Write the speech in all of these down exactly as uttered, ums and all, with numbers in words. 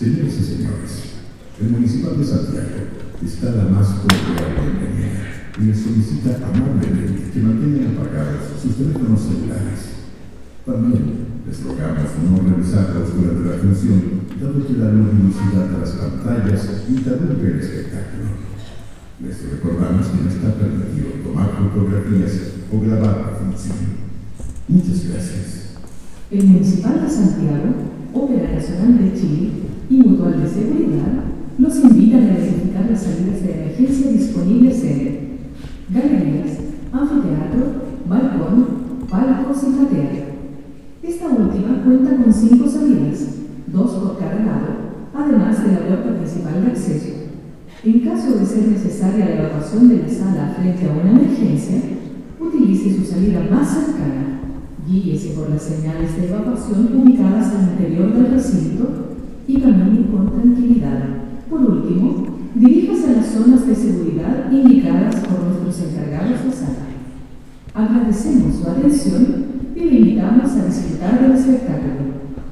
Señoras y señores, el Municipal de Santiago está la más cordial bienvenida y les solicita amablemente que mantengan apagados sus teléfonos celulares. También les rogamos no revisarlos durante la función, dado que la luminosidad de las pantallas interrumpe el espectáculo. Les recordamos que no está permitido tomar fotografías o grabar la función. Muchas gracias. El Municipal de Santiago, Ópera Nacional de Chile y Mutual de Seguridad los invitan a verificar las salidas de emergencia disponibles en galerías, anfiteatro, balcón, palcos y platea. Esta última cuenta con cinco salidas, dos por cada lado, además de la puerta principal de acceso. En caso de ser necesaria la evacuación de la sala frente a una emergencia, utilice su salida más cercana. Guíese por las señales de evacuación ubicadas al interior del recinto y camine con tranquilidad. Por último, diríjase a las zonas de seguridad indicadas por nuestros encargados de sala. Agradecemos su atención y le invitamos a disfrutar del espectáculo.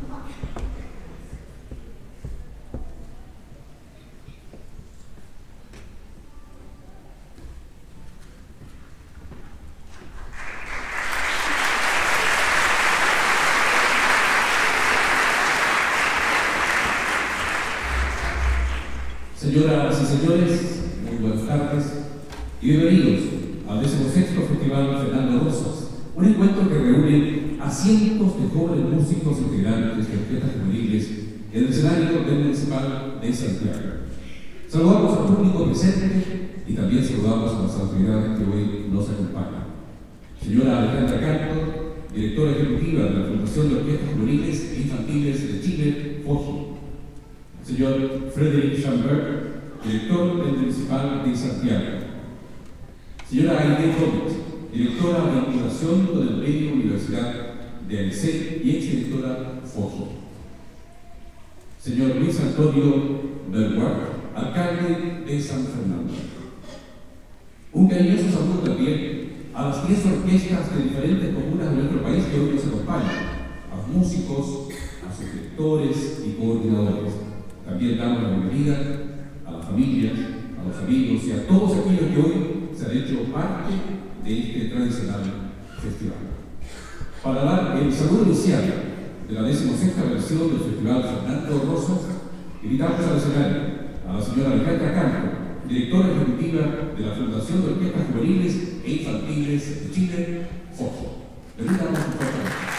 Señoras y señores, muy buenas tardes y bienvenidos al decimosexto Festival Fernando Rosas, un encuentro que reúne a cientos de jóvenes músicos integrantes de orquestas juveniles en el escenario del Municipal de Santiago. Saludamos al público presente y también saludamos a las autoridades que hoy nos acompañan. Señora Alejandra Canto, directora ejecutiva de la Fundación de Orquestas Juveniles e Infantiles de Chile, FOJI. Señor Frederick Chamberg, director del Municipal de Santiago. Señora Aide Gómez, directora de vinculación con el medio Universidad de Alicet y exdirectora FOJI. Señor Luis Antonio Berguard, alcalde de San Fernando. Un cariñoso saludo también a las diez orquestas de diferentes comunas de nuestro país que hoy nos acompañan, a los músicos, a sus directores y coordinadores. También damos la bienvenida a las familias, a los amigos y a todos aquellos que hoy se han hecho parte de este tradicional festival. Para dar el saludo inicial de la decimosexta versión del Festival Fernando Rosas, invitamos al escenario a la señora Alejandra Canto, directora ejecutiva de la Fundación de Orquestas Juveniles e Infantiles de Chile, FOJI. Permítanos un fuerte aplauso.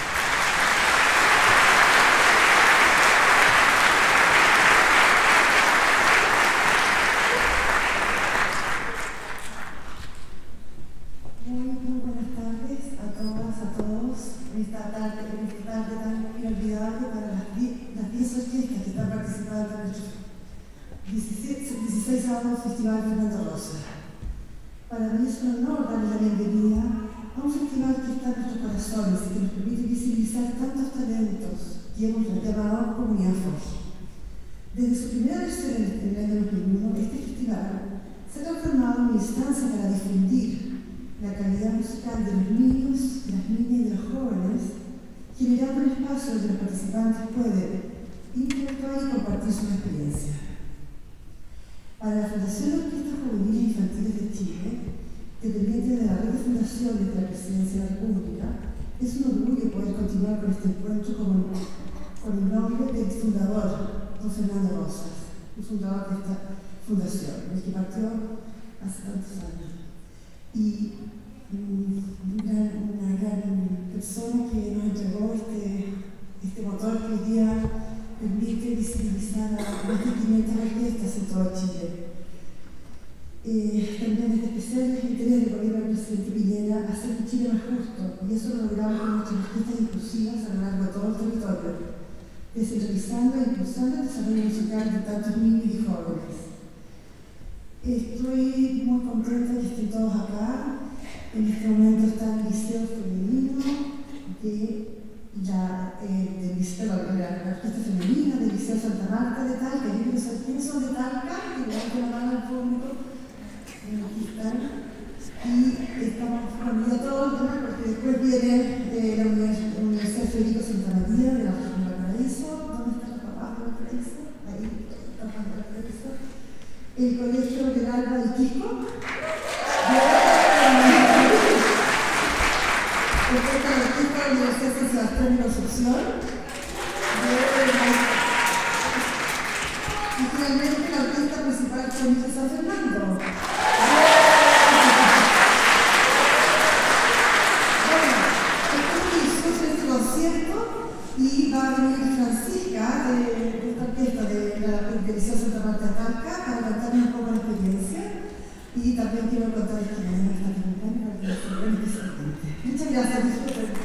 Esta tarde, esta tarde tan inolvidable para las diez orquestas que están participando en nuestro dieciséis Festival Fernando Rosas. Para mí es un honor darle la bienvenida a un festival que está en nuestros corazones y que nos permite visibilizar tantos talentos que hemos llamado Comunidad FOJI. Desde su primera versión en el año dos mil uno, este festival se ha transformado en una instancia para difundir la calidad musical de los niños, las niñas y de los jóvenes, generando un espacio donde los participantes pueden interactuar y compartir sus experiencias. Para la Fundación de Orquestas Juveniles e Infantiles de Chile, dependiente de la red de fundaciones de la Presidencia de la República, es un orgullo poder continuar con este encuentro con, con el nombre del fundador, don Fernando Rosas, el fundador de esta fundación, el que partió hace tantos años. Y una, una gran persona que nos entregó este, este motor que hoy día permite visibilizar a más de quinientas orquestas en todo Chile. Eh, también es de especial interés del gobierno del presidente Piñera hacer un Chile más justo, y eso lo logramos con nuestras orquestas inclusivas a lo largo de todo el territorio, descentralizando e impulsando el desarrollo musical de tantos niños y jóvenes. Estoy muy contenta que estén todos acá. En este momento está el Liceo Femenino de la, eh, del liceo, la, la, la Orquesta Femenina del Liceo Santa Marta de Talca. Yo quiero saber quiénes son de Talca, y le doy la mano al público. Aquí están. Y estamos con ya todo el tema porque después viene eh, la Universidad Federico Santa María de la región de Valparaíso. ¿Dónde están los papás de Valparaíso? Ahí. el Colegio del Alba del Quisco, Orquesta del Quisco de la Universidad San Sebastián de Concepción, y finalmente la orquesta principal Colegio de San Fernando. Y va a venir Francisca de, de esta orquesta de la Liceo Santa Marta de Talca para contarnos un poco la experiencia, y también quiero contar esta mañana que la campaña para que se vean especialmente. Muchas gracias, disfruten.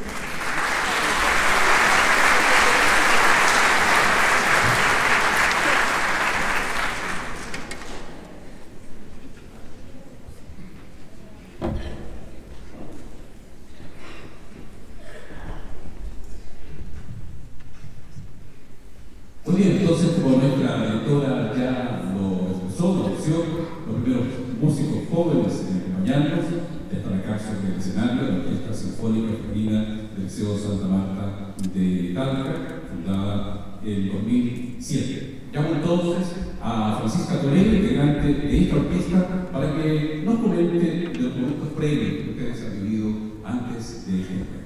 Entonces, como nuestra directora ya lo expresó, lo expresó, los primeros músicos jóvenes en acompañarnos estarán acá sobre el escenario de la Orquesta Sinfónica Femenina del Liceo Santa Marta de Talca, fundada en dos mil siete. Llamo entonces a Francisca Toledo, integrante de esta orquesta, para que nos comente de los momentos previos que ustedes han vivido antes de este encuentro.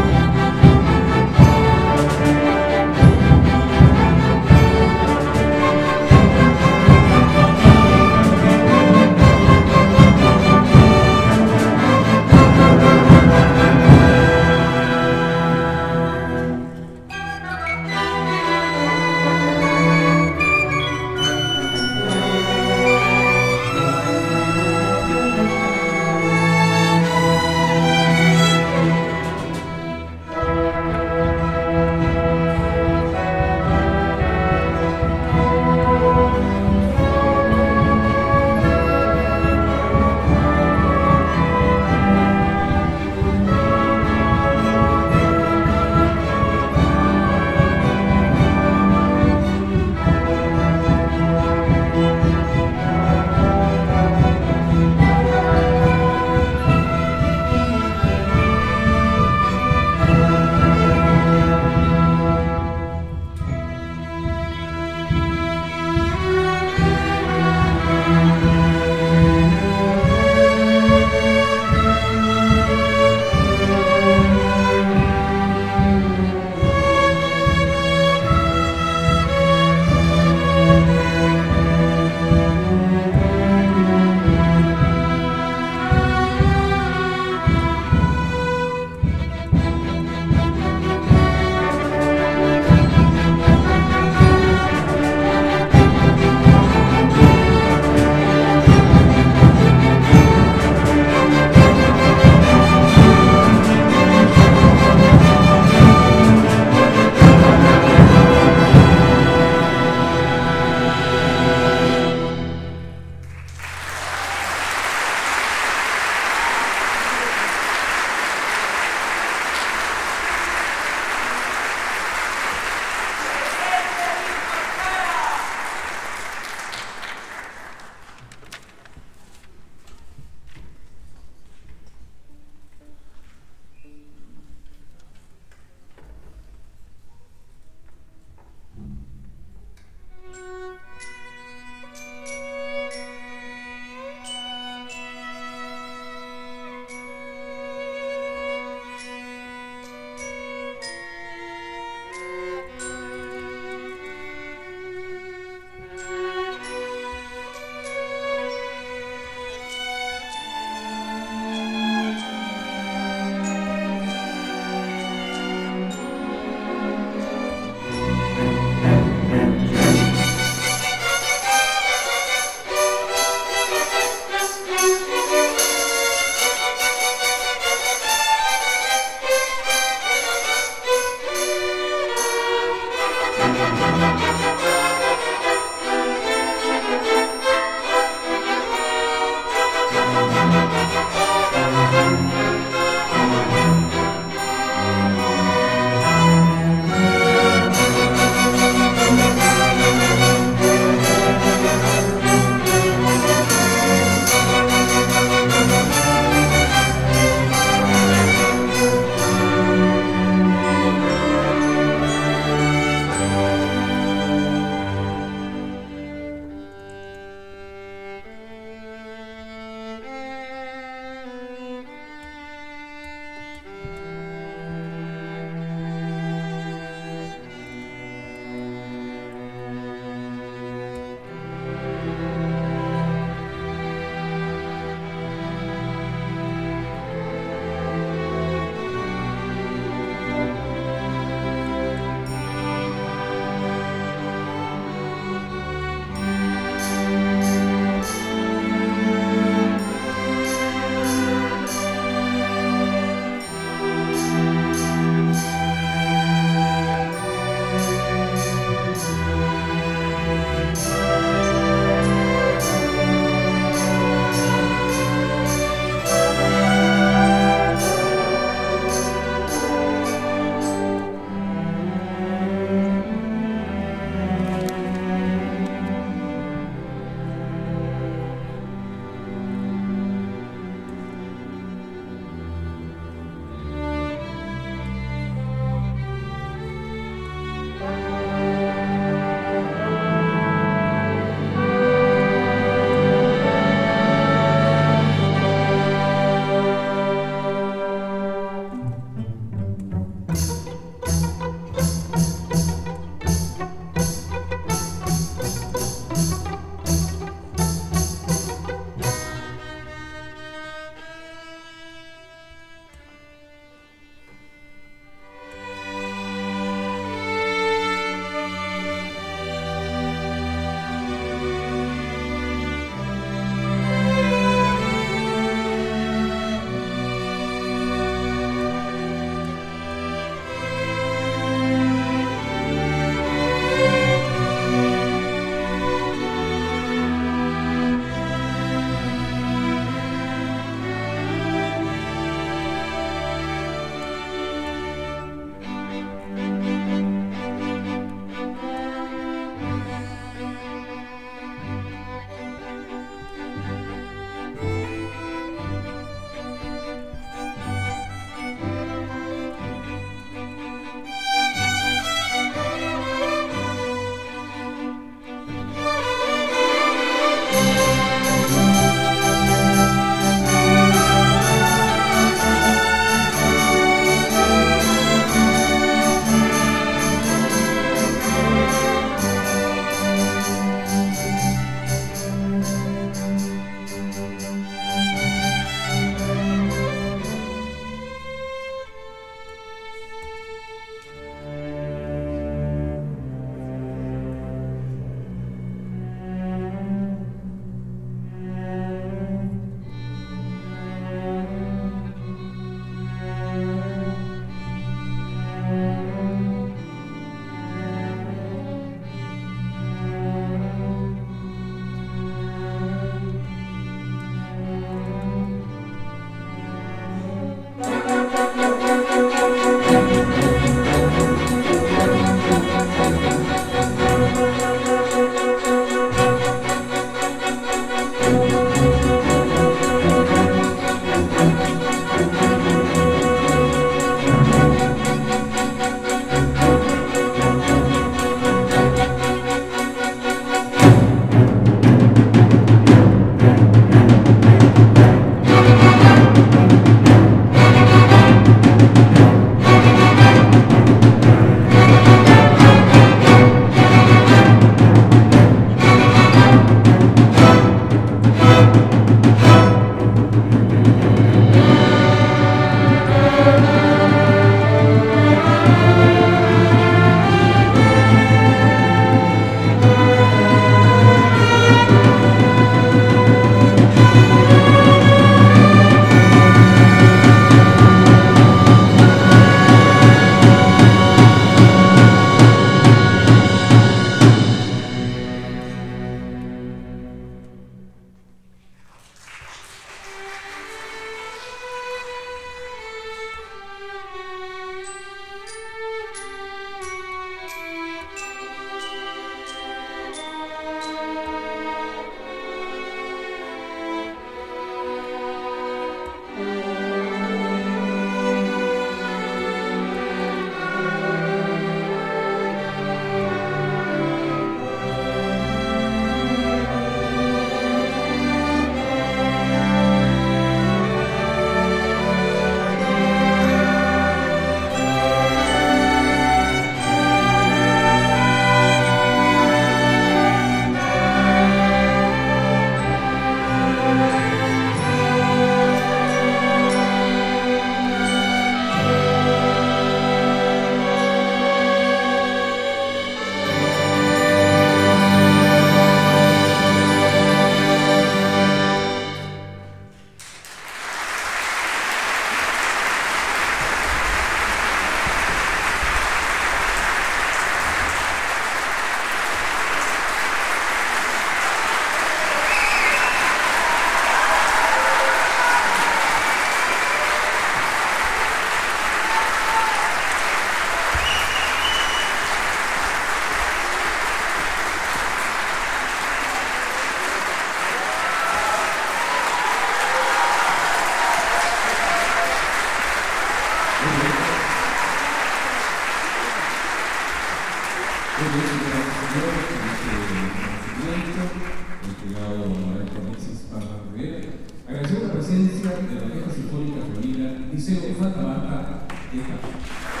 Agradecemos la presencia de la Orquesta Sinfónica Femenina Liceo Santa Marta de Italia.